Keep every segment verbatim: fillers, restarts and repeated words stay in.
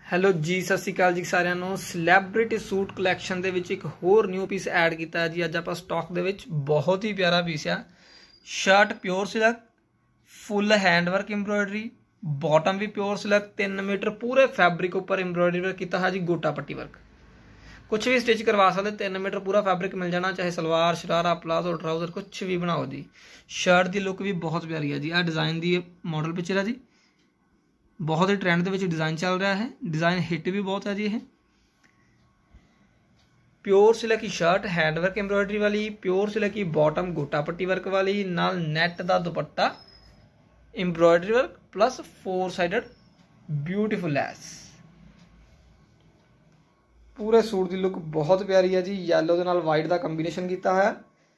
Hello ਜੀ, ਸਤਿ ਸ਼੍ਰੀ ਅਕਾਲ ਜੀ ਸਾਰਿਆਂ ਨੂੰ। ਸਲੈਬ੍ਰਿਟੀ ਸੂਟ ਕਲੈਕਸ਼ਨ ਦੇ ਵਿੱਚ ਇੱਕ ਹੋਰ ਨਿਊ ਪੀਸ ਐਡ ਕੀਤਾ ਜੀ ਅੱਜ ਆਪਾਂ ਸਟਾਕ ਦੇ ਵਿੱਚ। ਬਹੁਤ ਹੀ ਪਿਆਰਾ ਪੀਸ ਆ। Shirt pure silk, full hand work embroidery, bottom भी प्योर सिल्क, तीन मीटर पूरे फैब्रिक उपर एम्ब्रॉयडरी वर्क किया है जी। गोटा पट्टी वर्क कुछ भी स्टिच करवा सकते, तीन मीटर पूरा फैब्रिक मिल जाना, चाहे सलवार शरारा प्लाजो ट्राउजर कुछ भी बनाओ जी। शर्ट की लुक भी बहुत प्यारी है जी। आ डिज़ाइन की मॉडल पिक्चर है जी, बहुत ही ट्रेंड के डिज़ाइन चल रहा है। डिज़ाइन हिट भी बहुत है जी। ये प्योर सिल्क की शर्ट हैंड वर्क एम्ब्रॉयडरी वाली, प्योर सिल्क की बॉटम गोटा पट्टी वर्क वाली, नाल नैट का dupatta embroidery work plus four sided beautiful lace. पूरे सूट की लुक बहुत प्यारी है जी। येलो के नाल वाइट का कंबीनेशन किया है।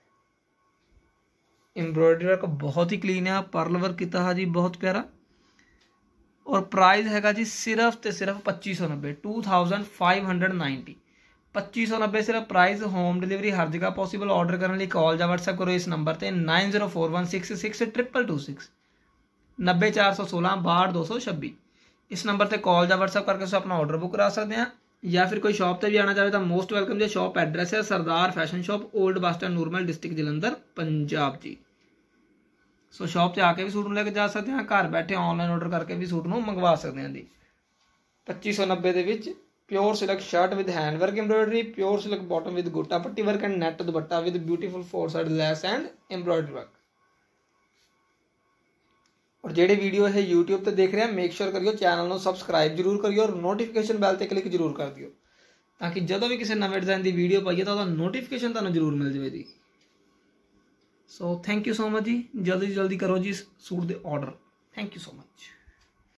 एम्ब्रॉयडरी वर्क बहुत ही क्लीन है, पर्ल वर्क किया है जी, बहुत प्यारा। और प्राइस हैगा जी सिर्फ तो सिर्फ पच्ची सौ नब्बे two thousand five hundred ninety पच्ची सौ नब्बे सिर्फ प्राइस। होम डिलीवरी हर जगह पॉसीबल। ऑर्डर करने लिए कॉल या व्हाट्सएप करो इस नंबर पर nine zero four one six six triple two six नब्बे चार सौ सोलह बाहठ दो सौ छब्बी। इस नंबर पर कॉल या व्हाट्सएप करके तुम अपना ऑर्डर बुक करा सकते हैं, या फिर कोई शॉप पर भी आना चाहे तो मोस्ट वेलकम जी। शॉप एड्रैस है Sardar fashion shop, old bus stand, Nurmal, district Jalandhar, Punjab जी। सो शॉप से आके भी सूट लेके जा सकते हैं, घर बैठे ऑनलाइन ऑर्डर करके भी सूट को मंगवा सकते हैं जी। पच्ची सौ नब्बे के pure silk shirt with hand work embroidery, pure silk bottom with गोटा पट्टी work and net dupatta with beautiful four side lace and embroidery work. और जेडे वीडियो है यूट्यूब पर देख रहे हैं, मेक श्योर करियो चैनल को सबसक्राइब जरूर करियो और नोटिफिकेशन बैल पर क्लिक जरूर कर दियो, ताकि जो भी किसी नवे डिजाइन की वीडियो पाइए तो नोटिफिकेशन तुहानूं जरूर मिल जाए जी। So thank you so much जी। जल्दी जल्दी करो जी सूट के order. Thank you so much.